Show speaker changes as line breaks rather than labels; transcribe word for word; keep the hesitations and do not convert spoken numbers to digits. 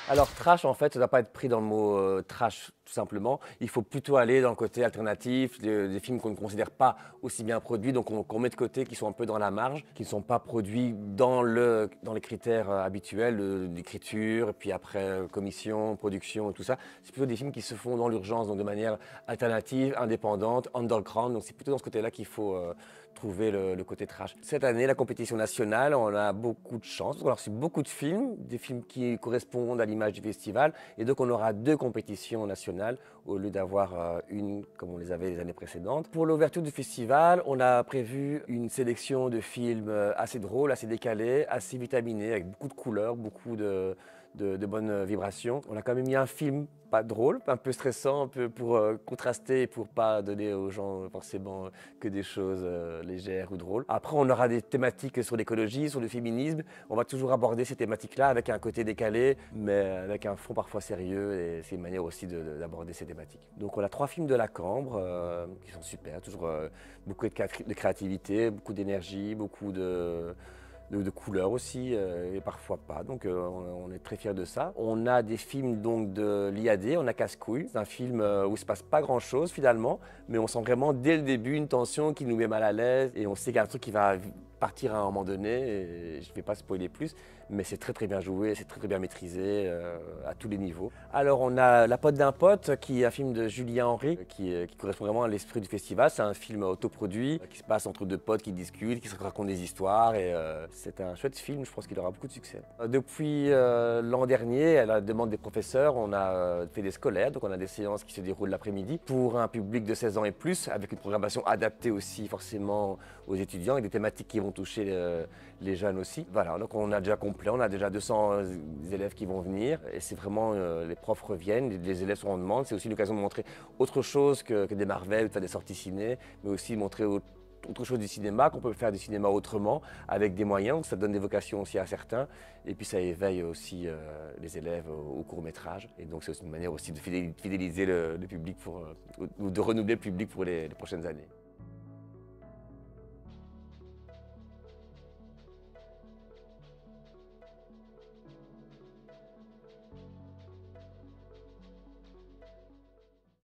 Alors trash, en fait, ça ne doit pas être pris dans le mot euh, trash, tout simplement. Il faut plutôt aller dans le côté alternatif, des, des films qu'on ne considère pas aussi bien produits, donc on- qu'on met de côté, qui sont un peu dans la marge, qui ne sont pas produits dans, le, dans les critères euh, habituels de- d'écriture, et puis après euh, commission, production et tout ça. C'est plutôt des films qui se font dans l'urgence, donc de manière alternative, indépendante, underground. Donc c'est plutôt dans ce côté-là qu'il faut euh, trouver le, le côté trash. Cette année, la compétition nationale, on a beaucoup de chance. Alors c'est beaucoup de films, des films qui correspondent à l'image du festival, et donc on aura deux compétitions nationales au lieu d'avoir euh, une comme on les avait les années précédentes. Pour l'ouverture du festival, on a prévu une sélection de films euh, assez drôles, assez décalés, assez vitaminés, avec beaucoup de couleurs, beaucoup de, de, de bonnes vibrations. On a quand même mis un film pas drôle, un peu stressant, un peu pour euh, contraster et pour pas donner aux gens forcément que des choses euh, légères ou drôles. Après, on aura des thématiques sur l'écologie, sur le féminisme. On va toujours aborder ces thématiques-là avec un côté décalé, mais avec un fond parfois sérieux, et c'est une manière aussi de- de- d'aborder ces thématiques. Donc on a trois films de la Cambre euh, qui sont super, toujours euh, beaucoup de, créati- de créativité, beaucoup d'énergie, beaucoup de de, de couleurs aussi, euh, et parfois pas. Donc euh, on, on est très fiers de ça. On a des films donc de l'I A D, on a Casse-Couille. C'est un film euh, où il ne se passe pas grand-chose finalement, mais on sent vraiment dès le début une tension qui nous met mal à l'aise, et on sait qu'il y a un truc qui va partir à un moment donné, et je ne vais pas spoiler plus, mais c'est très très bien joué, c'est très très bien maîtrisé euh, à tous les niveaux. Alors on a La pote d'un pote, qui est un film de Julien Henry, qui, euh, qui correspond vraiment à l'esprit du festival. C'est un film autoproduit euh, qui se passe entre deux potes qui discutent, qui se racontent des histoires, et euh, c'est un chouette film, je pense qu'il aura beaucoup de succès. Euh, Depuis euh, l'an dernier, à la demande des professeurs, on a euh, fait des scolaires, donc on a des séances qui se déroulent l'après-midi pour un public de seize ans et plus, avec une programmation adaptée aussi forcément aux étudiants, et des thématiques qui vont toucher euh, les jeunes aussi. Voilà, donc on a déjà complet, on a déjà deux cents élèves qui vont venir, et c'est vraiment, euh, les profs reviennent, les, les élèves sont en demande. C'est aussi l'occasion de montrer autre chose que, que des Marvel, de faire des sorties ciné, mais aussi montrer autre, autre chose du cinéma, qu'on peut faire du cinéma autrement, avec des moyens. Donc ça donne des vocations aussi à certains, et puis ça éveille aussi euh, les élèves au, au court-métrage. Et donc c'est aussi une manière aussi de fidéliser le, le public, pour, euh, ou de renouveler le public pour les, les prochaines années.